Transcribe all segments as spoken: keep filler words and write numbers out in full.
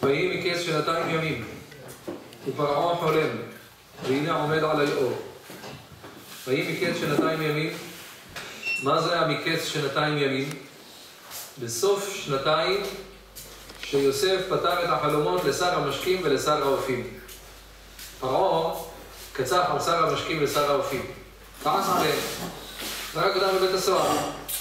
ויהי מקץ שנתיים ימים, ופרעה חולם, והנה עומד על היאור. ויהי מקץ שנתיים ימים. מה זה המקץ שנתיים ימים? בסוף שנתיים שיוסף פתר את החלומות לשר המשקים ולשר האופים. פרעה קצח על שר המשקים ולשר האופים. כעס עליהם, זרק אותם בבית הסוהר.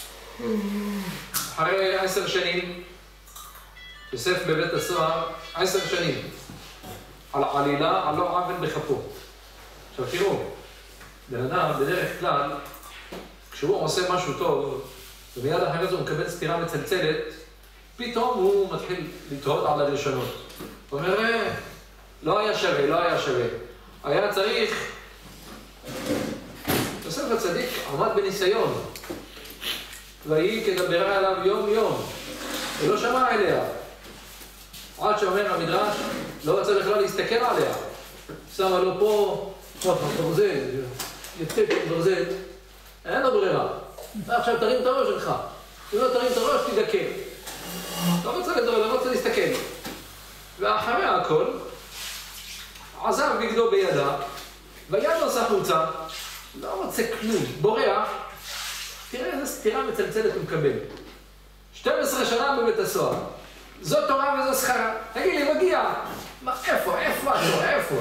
אחרי עשר שנים, יוסף בבית הסוהר עשר שנים, על עלילה, על לא עוול בכפו. עכשיו תראו, בן אדם בדרך כלל, כשהוא עושה משהו טוב, ומיד אחרי זה הוא מקבל סתירה מצלצלת, פתאום הוא מתחיל לתהות על הראשונות. הוא אומר, לא היה שווה, לא היה שווה. היה צריך... יוסף הצדיק עמד בניסיון, והיא כדברה עליו יום יום, ולא שמע אליה. עד שאומר המדרש, לא רצה בכלל להסתכל עליה. שמה לו פה, ככה, ברזל, יתקף ברזל, אין לו ברירה. עכשיו תרים את הראש שלך. אם לא תרים את הראש, תדכא. לא רוצה לדבר, לא רוצה להסתכל. ואחרי הכל, עזב בגדו בידה, ויד נוסע חוצה, לא רוצה כלום, בורח. תראה איזה סתירה מצלצלת הוא מקבל. שתים עשרה שנה בבית הסוהר. זו תורה וזו שכרה. תגיד לי, מגיע. מה, איפה, איפה התורה, איפה?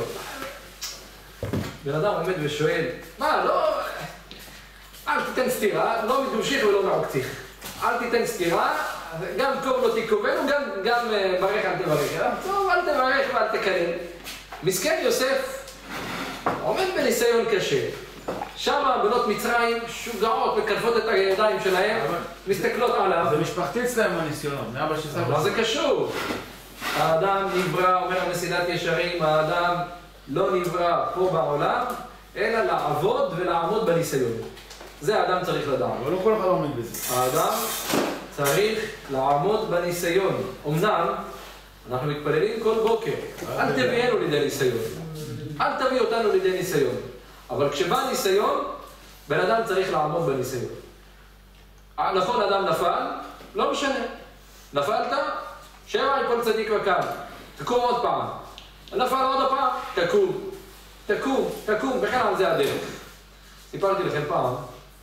בן אדם עומד ושואל, מה, לא... אל תיתן סתירה, לא מתמשיך ולא מעוקתיך. אל תיתן סתירה, גם קום לא תקובנו, גם, גם ברך אל תברך. טוב, אל תברך ואל תקלל. מסכן יוסף עומד בניסיון קשה. שם בנות מצרים שוגעות מקלפות את הידיים שלהם, מסתכלות עליו. זה משפחתי אצלם הניסיונות, מאבא שסבא. מה זה קשור? האדם נברא, אומר המסילת ישרים, האדם לא נברא פה בעולם, אלא לעבוד ולעמוד בניסיון. זה האדם צריך לדעת. אבל לא כל אחד עומד בזה. האדם צריך לעמוד בניסיון. אמנם, אנחנו מתפללים כל בוקר, אל תביאנו לידי ניסיון. אל תביא אותנו לידי ניסיון. אבל כשבא ניסיון, בן אדם צריך לעמוד בניסיון. נכון, אדם נפל, לא משנה. נפלת, שבע יפול צדיק וקם. תקום עוד פעם. נפל עוד פעם, תקום. תקום, תקום, בכלל זה הדרך. סיפרתי לכם פעם,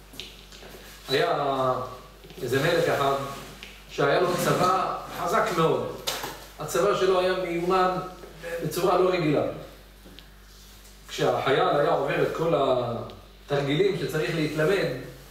היה איזה מלך אחד שהיה לו צבא חזק מאוד. הצבא שלו היה מיומן בצורה לא רגילה. כשהחייל היה עובר את כל התרגילים שצריך להתלמד,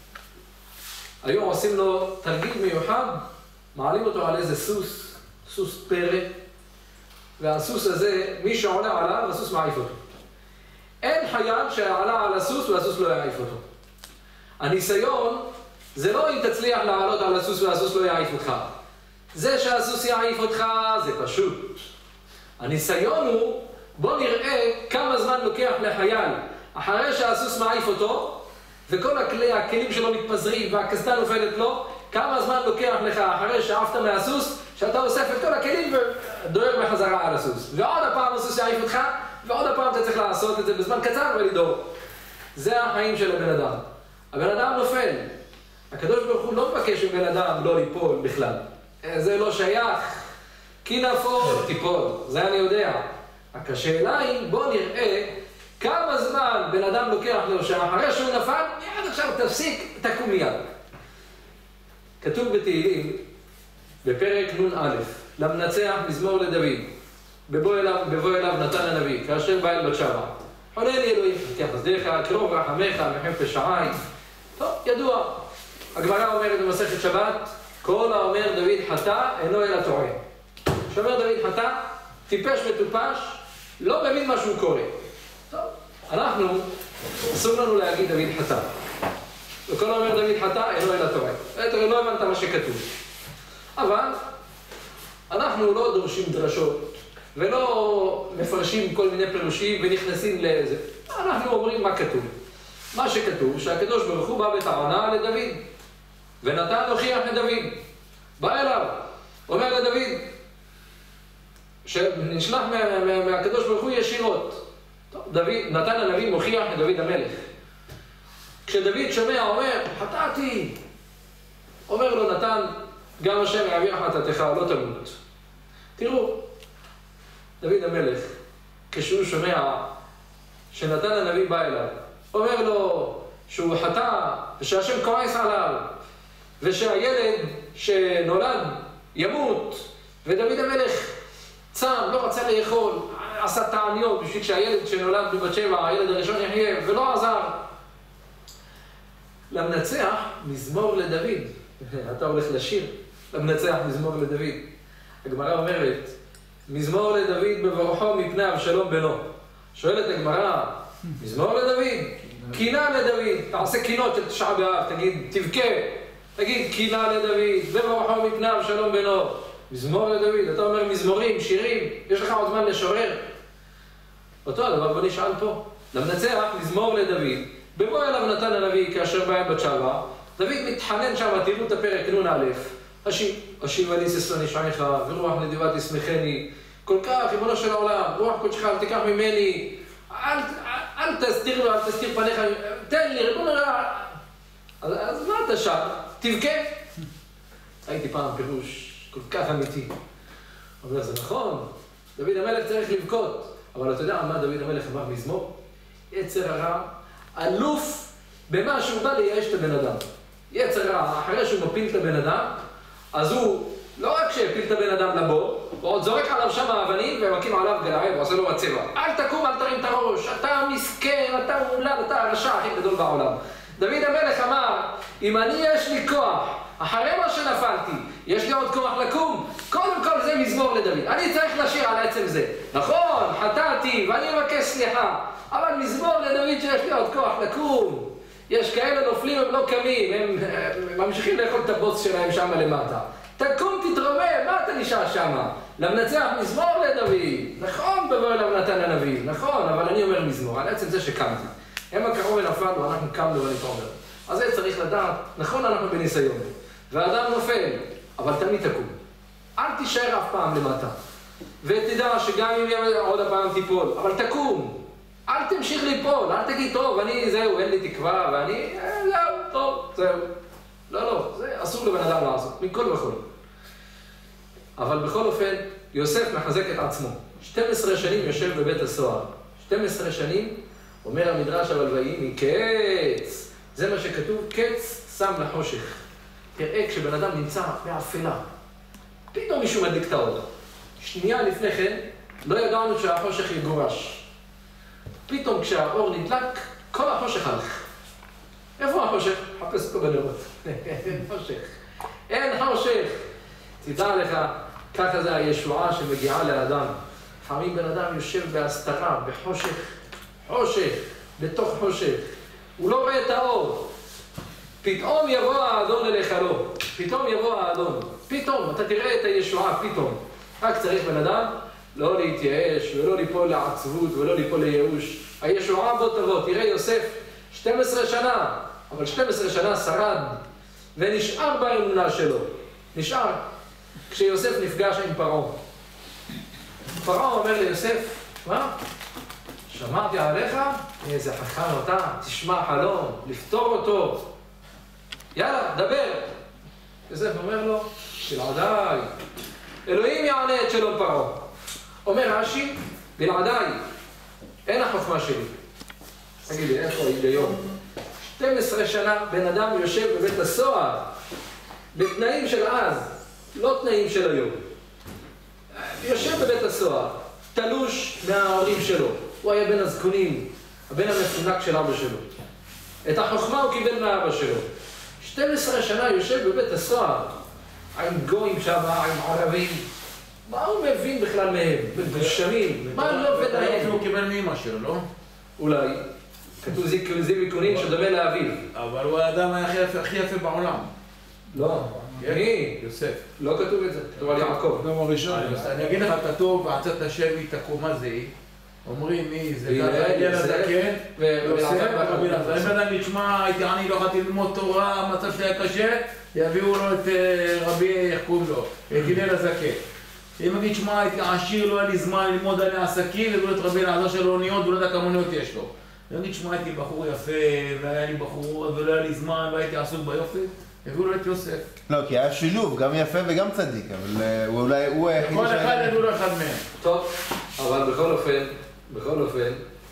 היו עושים לו תרגיל מיוחד, מעלים אותו על איזה סוס, סוס פרא, והסוס הזה, מי שעולה עליו, הסוס מעיף אותו. אין חייל שעלה על הסוס והסוס לא יעיף אותו. הניסיון זה לא אם תצליח לעלות על הסוס והסוס לא יעיף אותך. זה שהסוס יעיף אותך זה פשוט. הניסיון הוא, בוא נראה כמה זמן לוקח לחייל אחרי שהסוס מעיף אותו וכל הכלי, הכלים שלו מתפזרים והקסדה נופלת לו, כמה זמן לוקח לך אחרי שעפת מהסוס שאתה אוסף את כל הכלים ודוהר בחזרה על הסוס. ועוד הפעם הסוס יעיף אותך ועוד הפעם אתה צריך לעשות את זה בזמן קצר ולדור. זה החיים של הבן אדם. הבן אדם נופל. הקדוש ברוך הוא לא מבקש מבן אדם לא ליפול בכלל. זה לא שייך. כי נפול, תיפול. זה אני יודע. רק השאלה היא, בוא נראה כמה זמן בן אדם לוקח לו שאחרי שהוא נפל, מיד עכשיו תפסיק, תקום מיד. כתוב בתהילים, בפרק נון א', למנצח מזמור לדוד, בבוא אליו, בבוא אליו נתן הנביא, כאשר בא אל בת שבע. חולה לי אלוהים, פתח חסדיך, קרוב רחמך, מחפש שעי. טוב, ידוע. הגמרא אומרת במסכת שבת, כל האומר דוד חטא, אינו אלא טועה. שאומר דוד חטא, טיפש וטופש, לא מבין מה שהוא קורא. טוב, אנחנו, אסור לנו להגיד דוד חטא. וכל האומר דוד חטא, אינו אלא טועה. לא הבנת מה שכתוב. אבל אנחנו לא דורשים דרשות, ולא מפרשים כל מיני פירושים ונכנסים לזה. אנחנו אומרים מה כתוב. מה שכתוב, שהקדוש ברוך הוא בא בטענה לדוד, ונתן הוכיח לדוד. בא אליו, אומר לדוד, שנשלח מה, מה, מהקדוש ברוך הוא ישירות. טוב, דוד, נתן הנביא מוכיח לדוד המלך. כשדוד שומע, אומר, חטאתי. אומר לו נתן, גם השם יעביר חטאתך, לא תמות. תראו, דוד המלך, כשהוא שומע שנתן הנביא בא אליו, אומר לו שהוא חטא ושהשם כועס עליו ושהילד שנולד ימות, ודוד המלך צם, לא רצה לאכול, עשה תעניות בשביל שהילד שנולד בבת שבע, הילד הראשון יחיה, ולא עזר. למנצח מזמור לדוד, אתה הולך לשיר, למנצח מזמור לדוד. הגמרא אומרת, מזמור לדוד בברכו מפני אבשלום בנו. שואלת הגמרא, מזמור לדוד, קינה לדוד, תעשה קינות של תשעה באב, תגיד תבכה, תגיד קינה לדוד, בברכו מפני אבשלום בנו. מזמור לדוד, אתה אומר מזמורים, שירים, יש לך עוד זמן לשורר. אותו הדבר בוא נשאל פה, למנצח מזמור לדוד, בבוא אליו נתן הנביא כאשר בא בת שבע, דוד מתחנן שם, תראו את הפרק נון א', השיבה לי ששון ישעיך, ורוח נדיבה תשמחני, כל כך, ריבונו של העולם, רוח קודשך אל תיקח ממני, אל, אל, אל תסתיר לו, אל תסתיר פניך, תן לי, ריבונו, אז, אז מה אתה שם? תבכה. הייתי פעם פירוש כל כך אמיתי. אבל זה נכון, דוד המלך צריך לבכות, אבל אתה יודע מה דוד המלך אמר מזמור? יצר הרע, אלוף במה שהוא בא לייאש את הבן אדם. יצר הרע, אחרי שהוא מפיל את הבן אדם, אז הוא לא רק שהפיל את הבן אדם לבור, הוא עוד זורק עליו שם האבנים ומקים עליו גלעי ועושה לו מצבע. אל תקום, אל תרים את הראש, אתה מסכן, אתה מולד, אתה הרשע הכי גדול בעולם. דוד המלך אמר, אם אני יש לי כוח, אחרי מה שנפלתי, יש לי עוד כוח לקום, קודם כל זה מזמור לדוד. אני צריך לשיר על עצם זה. נכון, חטאתי ואני מבקש סליחה, אבל מזמור לדוד שיש לי עוד כוח לקום. יש כאלה נופלים, הם לא קמים, הם, הם ממשיכים לאכול את הבוץ שלהם שם למטה. תקום, תתרומם, מה אתה נשאר שם? למנצח מזמור לדוד. נכון, בבוא אליו נתן הנביא, נכון, אבל אני אומר מזמור, על עצם זה שקמתי. הם הקראו ונפלנו, אנחנו קמנו ונתעורר. אז זה צריך לדעת, נכון אנחנו בניסיון, והאדם נופל, אבל תמיד תקום. אל תישאר אף פעם למטה. ותדע שגם אם עוד הפעם תיפול, אבל תקום. אל תמשיך ליפול, אל תגיד, טוב, אני זהו, אין לי תקווה, ואני, אה, זהו, טוב, זהו. לא, לא, זה אסור לבן אדם לעשות, מכל וכל. אבל בכל אופן, יוסף מחזק את עצמו. שתים עשרה שנים יושב בבית הסוהר. שתים עשרה שנים, אומר המדרש אבל ויהי מקץ. זה מה שכתוב, קץ שם לחושך. תראה, כשבן אדם נמצא באפלה, פתאום מישהו מדליק את האור. שנייה לפני כן, לא ידענו שהחושך יגורש. פתאום כשהאור נדלק, כל החושך הלך. איפה החושך? חפש אותו בנרות. אין חושך. אין חושך. תדע לך, ככה זה הישועה שמגיעה לאדם. לפעמים בן אדם יושב בהסתרה, בחושך, חושך, בתוך חושך. הוא לא רואה את האור. פתאום יבוא האדון אליך לו. פתאום יבוא האדון. פתאום, אתה תראה את הישועה, פתאום. רק צריך בן אדם לא להתייאש, ולא ליפול לעצבות, ולא ליפול לייאוש. הישועה בוא תבוא. תראה יוסף, שתים עשרה שנה, אבל שתים עשרה שנה שרד, ונשאר באמונה שלו. נשאר. כשיוסף נפגש עם פרעה. פרעה אומר ליוסף, מה? שמעתי עליך? איזה חכם אתה, תשמע חלום, לפתור אותו. יאללה, דבר. יוסף אומר לו, בלעדיי. אלוהים יענה את שלום פרעה. אומר רש"י, בלעדיי. אין החוכמה שלי. תגיד לי, איפה ההיגיון? שתים עשרה שנה בן אדם יושב בבית הסוהר, בתנאים של אז, לא תנאים של היום. יושב בבית הסוהר, תלוש מההורים שלו. הוא היה בן הזקונים, הבן המפונק של אבא שלו. את החוכמה הוא קיבל מהאבא שלו. שתים עשרה שנה יושב בבית הסוהר, עם גויים שם, עם ערבים. מה הוא מבין בכלל מהם? מגושמים. מה לא ודאי? הוא קיבל מאמא שלו, לא? אולי. כתוב זיוויקונים שדומה לאביו. אבל הוא האדם הכי יפה בעולם. לא. מי? יוסף. לא כתוב את זה. כתוב על יעקב. גם הראשון. אני אגיד לך, כתוב, ועצת השם תקום מה זה? אומרים מי? זה גדל הזקן ויוסף ורבי אלעזר. אם בן אדם ישמע, הייתי אני לא יכולתי ללמוד תורה, המצב שלי היה קשה, יביאו לו את רבי, איך קוראים לו? את הלל הזקן. אם יגיד, שמע, הייתי עשיר, לא היה לי זמן ללמוד עלי עסקים, יביאו לו את רבי אלעזר של אוניות, ולא יודע כמה אוניות יש לו. אם יגיד, שמע, הייתי בחור יפה, והיה לי בחור, ולא היה לי זמן, והייתי עסוק ביופי, הביאו לו את יוסף. לא, כי היה שילוב, גם יפה וגם צדיק, אבל אולי הוא היחיד כל אחד יביאו לו אחד מהם. טוב. אופן, בכל אופן.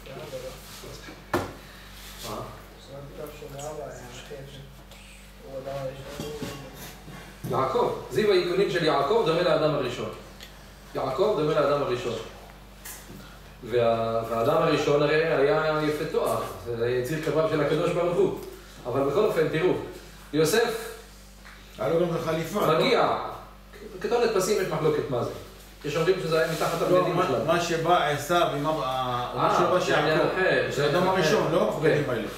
יעקב, זיו העיקונים של יעקב דומה לאדם הראשון. יעקב דומה לאדם הראשון. וה... והאדם הראשון הרי היה יפה תואר, זה יציר כבריו של הקדוש ברוך הוא. אבל בכל אופן, תראו, יוסף היה לו גם בחליפה. מגיע, כתוב פסים יש מחלוקת מה זה. יש אומרים שזה היה מתחת הבגדים בכלל. מה שבא עשיו, מה שבא שיעקב, זה האדם הראשון, לא? הבגדים האלה.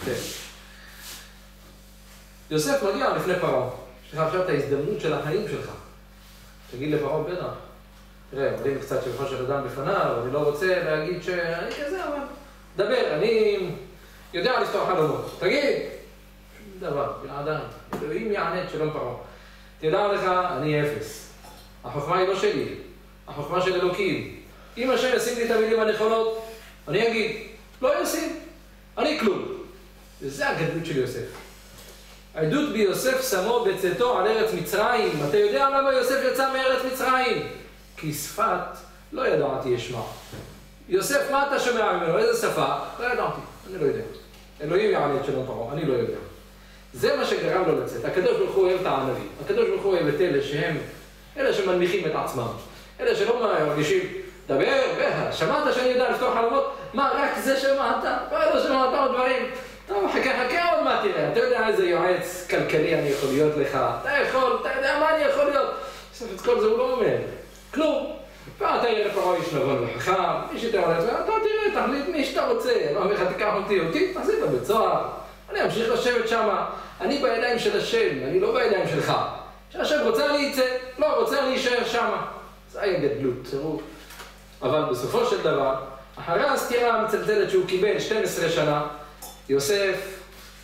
יוסף מגיע לפני פרעה. יש לך עכשיו את ההזדמנות של החיים שלך. תגיד לפרעה בטח. תראה, אומרים קצת שבחו של אדם בפניו, אני לא רוצה להגיד שאני כזה, אבל... דבר, אני יודע לפתוח חלומות. תגיד! שום דבר, בלעדיי. אלוהים יענה את שלום פרעה. תדע לך, אני אפס. החוכמה היא לא שלי. החוכמה של אלוקים. אם השם ישים לי את המילים הנכונות, אני אגיד, לא ישים. אני כלום. וזה הגדלות של יוסף. עדות ביוסף שמו בצאתו על ארץ מצרים. אתה יודע למה יוסף יצא מארץ מצרים? כי שפת לא ידעתי אשמע. יוסף, מה אתה שומע ממנו? איזה שפה? לא ידעתי, אני לא יודע. אלוהים יענה את שלום פרעה, אני לא יודע. זה מה שגרם לו לצאת. הקדוש ברוך הוא אוהב את הענבים. הקדוש ברוך הוא אוהב את אלה שהם, אלה שמנמיכים את עצמם. אלה שלא מרגישים, דבר, שמעת שאני יודע לפתוח חלומות? מה, רק זה שמעת? לא שמעת עוד דברים. טוב, חכה, חכה עוד מה תראה. אתה יודע איזה יועץ כלכלי אני יכול להיות לך. אתה יכול, אתה יודע מה אני יכול להיות. את כל זה הוא לא אומר. כלום. ואתה יראה פרעה איש נבון וחכם, מי שתראה לעצמך, אתה תראה, תחליט מי שאתה רוצה. לא אומר לך, תיקח אותי, אותי, תחזיק בבית סוהר. אני אמשיך לשבת שמה. אני בידיים של השם, אני לא בידיים שלך. שהשם רוצה להיצא, לא רוצה להישאר שמה. זה היה גדלות, תראו. אבל בסופו של דבר, אחרי הסתירה המצלצלת שהוא קיבל שתים עשרה שנה, יוסף,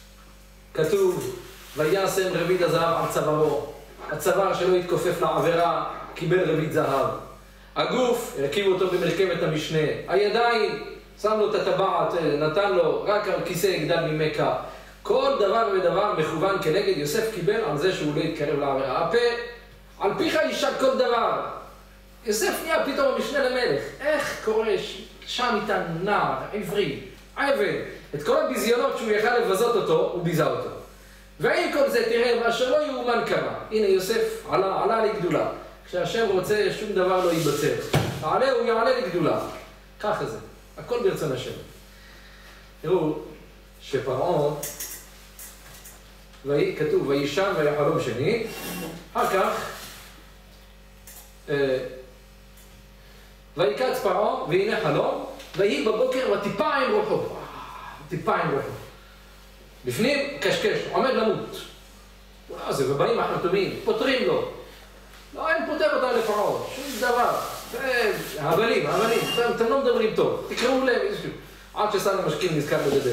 כתוב, וישם רביד הזהב על צווארו. הצוואר שלא התכופף לעבירה, קיבל רביד זהב. הגוף, הרכיבו אותו במרכבת המשנה. הידיים, שם לו את הטבעת, נתן לו רק על כיסא יגדל ממכה. כל דבר ודבר מכוון כנגד יוסף קיבל על זה שהוא לא יתקרב לעבירה. הפה, על פיך יישק כל דבר. יוסף נהיה פתאום המשנה למלך. איך קורה שם איתה נער, עברי, עבד. את כל הביזיונות שהוא יכל לבזות אותו, הוא ביזה אותו. ועם כל זה תראה, ואשר לא יאומן קרה. הנה יוסף עלה, עלה לגדולה. כשהשם רוצה שום דבר לא ייבצר. תעלה הוא יעלה לגדולה. ככה זה. הכל ברצון השם. תראו שפרעה, כתוב, וישן והיה חלום שני. אחר כך, ויקץ פרעה והנה חלום, ויהי בבוקר וטיפה עם רוחו. טיפה עם רוחו. בפנים קשקש, עומד למות. זה, ובאים החרטומים, פותרים לו. לא, אין פותר אותה לפרעה, שום דבר. הבלים, הבלים, אתם לא מדברים טוב, תקראו להם איזשהו. עד ששר המשקים נזכר לדבר.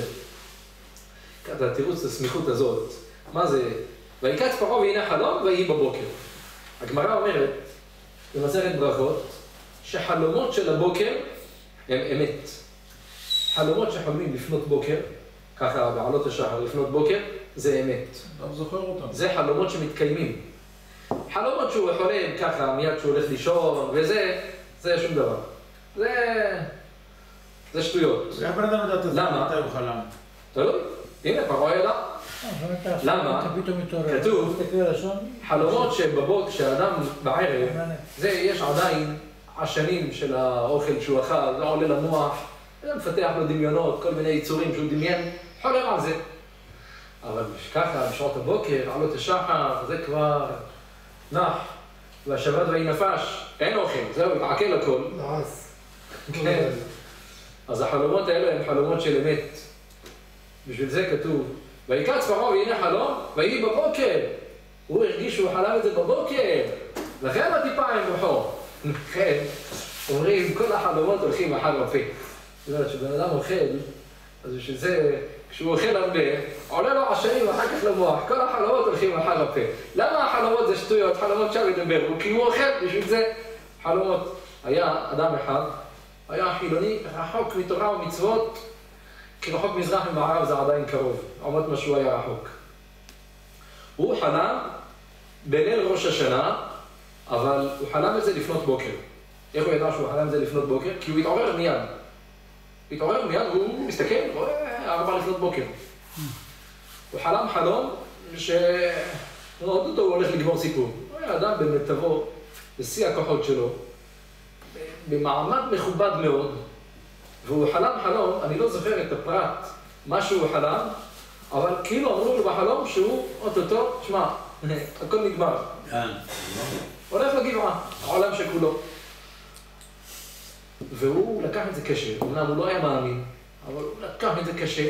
ככה, תראו את הסמיכות הזאת. מה זה? ויקץ פרעה והנה חלום, ויהי בבוקר. הגמרא אומרת, במסכת ברכות, שחלומות של הבוקר הם אמת. חלומות שחולמים לפנות בוקר, ככה בעלות השחר לפנות בוקר, זה אמת. אתה זוכר אותם. זה חלומות שמתקיימים. חלומות שהוא חולם ככה מיד שהוא הולך לישון, וזה, זה שום דבר. זה, זה שטויות. זה הבן אדם יודעת את זה, מתי הוא חלם. תלוי, הנה פרעה ידע. למה? כתוב, חלומות שבבוקר, כשהאדם בערב, זה יש עדיין עשנים של האוכל שהוא אכל, זה עולה למוח, זה מפתח לו דמיונות, כל מיני יצורים שהוא דמיין, חולם על זה. אבל ככה, בשעות הבוקר, עלות השחר, זה כבר נח, והשבת והיא נפש, אין אוכל, זהו, התעכל הכל. כן. אז החלומות האלה הן חלומות של אמת. בשביל זה כתוב, ויקץ פרעה והנה חלום, ויהי בבוקר. הוא הרגיש שהוא חלם את זה בבוקר, לכן הטיפה עם רוחו. כן, אומרים, כל החלומות הולכים אחר הפה. זאת אומרת, כשבן אדם אוכל, אז בשביל זה, כשהוא אוכל הרבה, עולה לו עשנים ואחר כך למוח, כל החלומות הולכים אחר הפה. למה החלומות זה שטויות? חלומות שם ידבר, כי הוא אוכל, בשביל זה חלומות. היה אדם אחד, היה חילוני, רחוק מתורה ומצוות, כי רחוק מזרח ומערב זה עדיין קרוב, עומד מה שהוא היה רחוק. הוא חלם בליל ראש השנה, אבל הוא חלם את זה לפנות בוקר. איך הוא ידע שהוא חלם את זה לפנות בוקר? כי הוא התעורר מיד. התעורר מיד, הוא מסתכל, רואה ארבע לפנות בוקר. הוא חלם חלום שעוד אותו הוא הולך לגמור סיפור. הוא היה אדם במיטבו, בשיא הכוחות שלו, במעמד מכובד מאוד, והוא חלם חלום, אני לא זוכר את הפרט, מה שהוא חלם, אבל כאילו אמרו לו בחלום שהוא אוטוטו, שמע, הכל נגמר. הולך לגבעה, העולם שכולו. והוא לקח את זה קשה, אמנם הוא לא היה מאמין, אבל הוא לקח את זה קשה,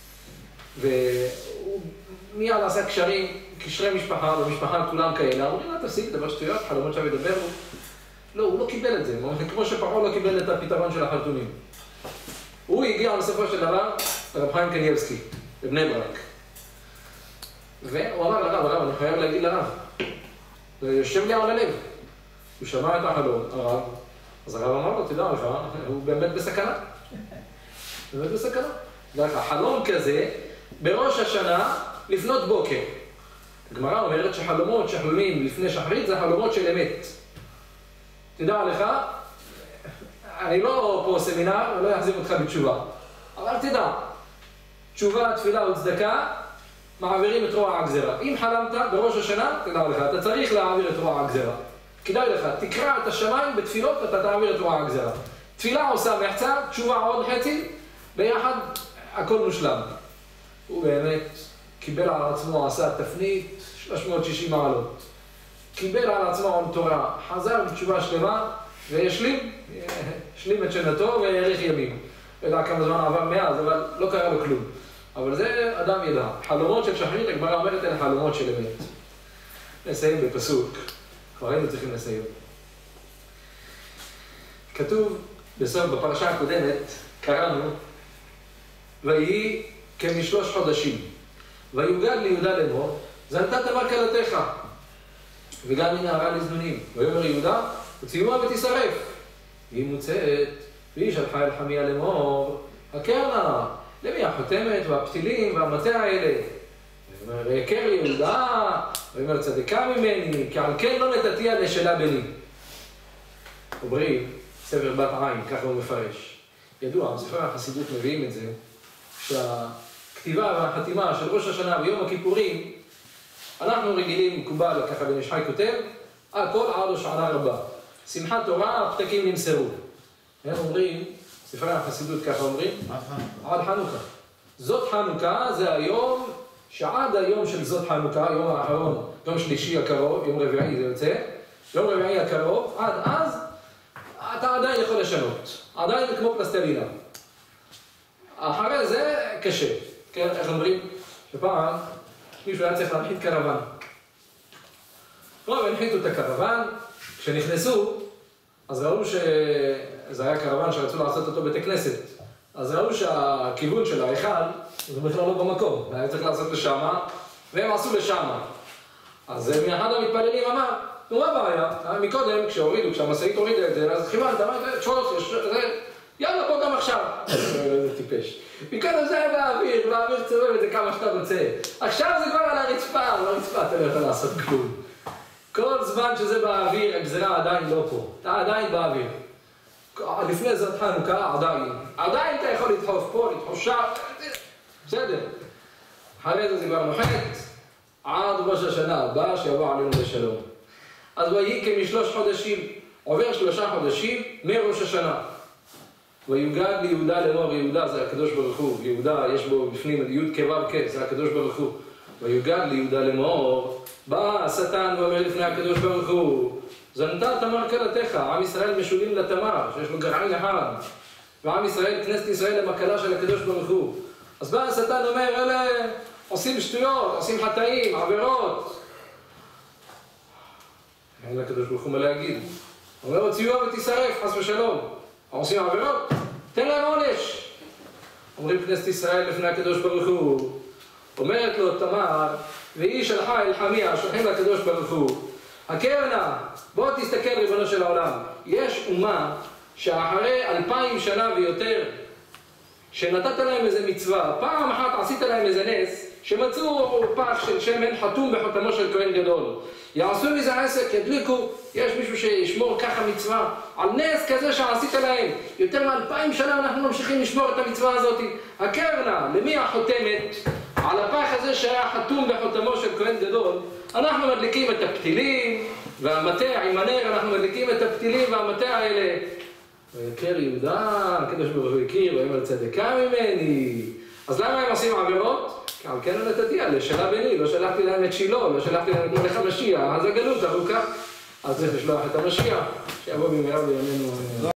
והוא מיד עשה קשרים, קשרי משפחה, במשפחה כולם כאלה, אמרו לי, לא תפסיק, דבר שטויות, חלומות שם ידבר, לא, הוא לא קיבל את זה, כמו שפרעה לא קיבל את הפתרון של החלטונים. הוא הגיע בסופו של דבר לרב חיים קניבסקי, בבני ברק. והוא אמר לרב, הרב, אני חייב להגיד לרב. זה יושב לי על הלב. הוא שמע את החלום, הרב. אז הרב אמר לו, תדע לך, הוא באמת בסכנה. באמת בסכנה. חלום כזה, בראש השנה, לפנות בוקר. הגמרא אומרת שחלומות שחלומים לפני שחרית זה חלומות של אמת. תדע לך, אני לא פה סמינר, אני לא אחזיר אותך בתשובה. אבל תדע, תשובה, תפילה וצדקה, מעבירים את רוע הגזרה. אם חלמת בראש השנה, תדע לך, אתה צריך להעביר את רוע הגזרה. כדאי לך, תקרא את השמיים בתפילות, אתה תעביר את רוע הגזרה. תפילה עושה מחצה, תשובה עוד חצי, ביחד הכל מושלם. הוא באמת קיבל על עצמו, עשה תפנית, שלוש מאות ושישים מעלות. קיבל על עצמו עול תורה, חזר בתשובה שלמה, וישלים, השלים את שנתו והאריך ימים. לא יודע כמה זמן עבר מאז, אבל לא קרה לו כלום. אבל זה אדם ידע. חלומות של שחרית, הגמרא אומרת, אלה חלומות של אמת. נסיים בפסוק. כבר היינו צריכים לסיים. כתוב בסוף, בפרשה הקודמת, קראנו, ויהי כמשלוש חודשים. ויוגד ליהודה לאמור, זנתה תמר כלתך. וגם היא נערה לזנונים. ויאמר יהודה, וצילומה ותשרף. והיא מוצאת, והיא שלחה אל חמיה לאמור, הכרנה, למי החותמת והפתילים והמטה האלה. ואומר, יקר יהודה, ואומר, צדקה ממני, כי על כן לא נתתיה לשאלה בני. אומרים, ספר בת עין, ככה הוא מפרש. ידוע, בספר החסידות מביאים את זה, שהכתיבה והחתימה של ראש השנה ביום הכיפורים, אנחנו רגילים, מקובל, ככה בן איש חי כותב, הכל עד הושענא רבה. שמחת תורה, הפתקים נמסרו. הם אומרים, ספרי החסידות ככה אומרים, עד חנוכה. זאת חנוכה זה היום, שעד היום של זאת חנוכה, יום האחרון, יום שלישי הקרוב, יום רביעי זה יוצא, יום רביעי הקרוב, עד אז, אתה עדיין יכול לשנות. עדיין זה כמו פלסטלינה. אחרי זה קשה. כן, איך אומרים? שפעם, מישהו היה צריך להנחית קרוון. טוב, הנחיתו את הקרוון, כשנכנסו, אז ראו שזה היה קרוון שרצו לעשות אותו בית הכנסת. אז ראו שהכיוון של ההיכל, זה בכלל לא במקום, היה צריך לעשות לשמה, והם עשו לשמה. אז מאחד המתפללים אמר, נו מה הבעיה? מקודם, כשהורידו, כשהמשאית הורידה את זה, אז חיבנת, אמרת, תשוש, יאללה, בוא גם עכשיו. זה טיפש. מקודם זה היה באוויר, באוויר צובב את זה כמה שאתה רוצה. עכשיו זה כבר על הרצפה, על הרצפה אתה לא יכול לעשות כלום. כל זמן שזה באוויר, הגזרה עדיין לא פה. אתה עדיין באוויר. לפני זאת חנוכה, עדיין. עדיין אתה יכול לדחוף פה, לדחוף שם. בסדר. אחרי זה זה כבר נוחת. עד ראש השנה הבא שיבוא עלינו לשלום. אז ויהי כמשלוש חודשים. עובר שלושה חודשים מראש השנה. ויוגד ליהודה לאמור, יהודה זה הקדוש ברוך הוא. יהודה יש בו בפנים י' כו' כ', זה הקדוש ברוך הוא. ויוגד ליהודה לאמור, בא השטן ואומר לפני הקדוש ברוך הוא, זנתה תמר כלתך, עם ישראל משולים לתמר, שיש לו גרעין אחד, ועם ישראל, כנסת ישראל, למקלה של הקדוש ברוך הוא. אז בא השטן אומר, אלה עושים שטויות, עושים חטאים, עבירות. אין לקדוש ברוך הוא מה להגיד. אומר, הוציאוה ותשרף, חס ושלום. עושים עבירות? תן להם עונש. אומרים כנסת ישראל לפני הקדוש ברוך הוא. אומרת לו תמר, והיא שלחה אל חמיה, שולחים לקדוש ברוך הוא. הקרנה, בוא תסתכל ריבונו של העולם. יש אומה שאחרי אלפיים שנה ויותר, שנתת להם איזה מצווה, פעם אחת עשית להם איזה נס, שמצאו פח של שמן חתום בחותמו של כהן גדול. יעשו מזה עסק, ידליקו, יש מישהו שישמור ככה מצווה, על נס כזה שעשית להם. יותר מאלפיים שנה אנחנו ממשיכים לשמור את המצווה הזאת. הקרנה, למי החותמת? על הפח הזה שהיה חתום בחותמו של כהן גדול, אנחנו מדליקים את הפתילים, והמטה, עם הנר אנחנו מדליקים את הפתילים והמטה האלה. ויקר יהודה, הקדוש ברוך הוא הכיר, ויאמר צדקה ממני. אז למה הם עושים עבירות? על כן נתתי, לשאלה ביני, לא שלחתי להם את שילה, לא שלחתי להם את מלך המשיח, אז הגלות ארוכה. אז צריך לשלוח את המשיח, שיבוא במהרה בימינו.